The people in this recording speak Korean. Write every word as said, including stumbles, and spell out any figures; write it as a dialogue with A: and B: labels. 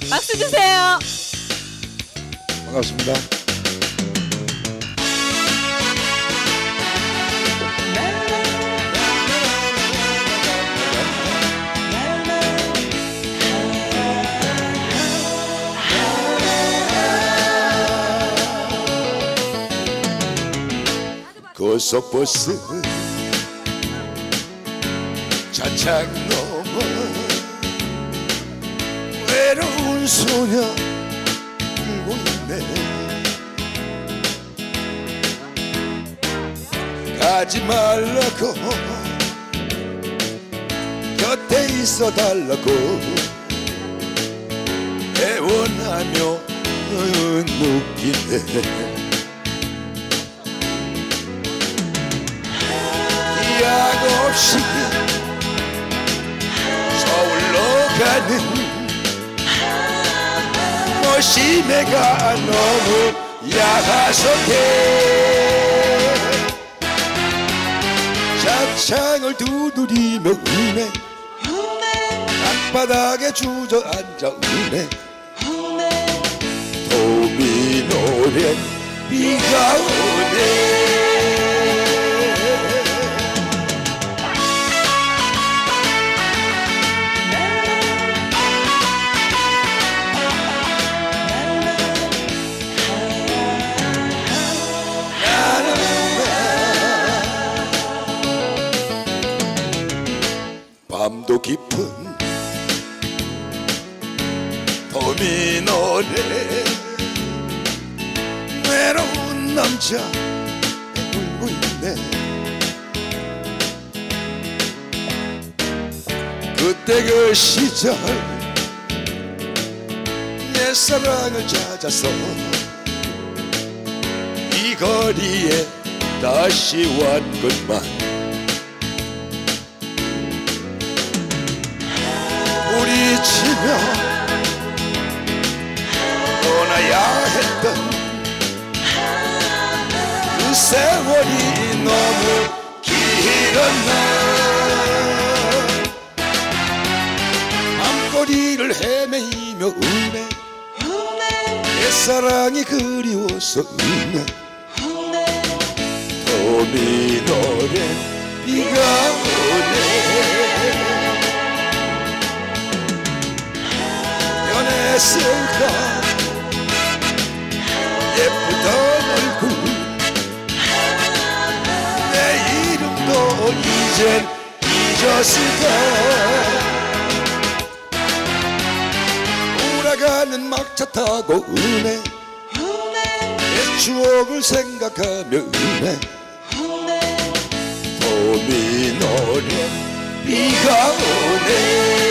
A: 박수 주세요.
B: 반갑습니다. 고속버스 차창 넘어 외로운 소녀 울고 있네. 가지 말라고 곁에 있어 달라고 애원하며 눕기네. 기약 없이 서울로 가는 시내가 너무 야속해. 차창을 두드리며 우네. 땅바닥에 주저앉아 우네. 도미노래 비가 오네. 밤도 깊은 도미노래 외로운 남자 울고 있네. 그때 그 시절 내 사랑을 찾아서 이 거리에 다시 왔건만 부딪히며 떠나야 했던 그 세월이 너무 길었나. 밤거리를 헤매이며 우네. 내 사랑이 그리워서 우네. 도미노래 비가 오네. 변했을까 예쁘던 얼굴 내 이름도 이젠 잊었을까. 돌아가는 막차 타고 우네. 내 추억을 생각하며 우네. 도미노래 비가 오네.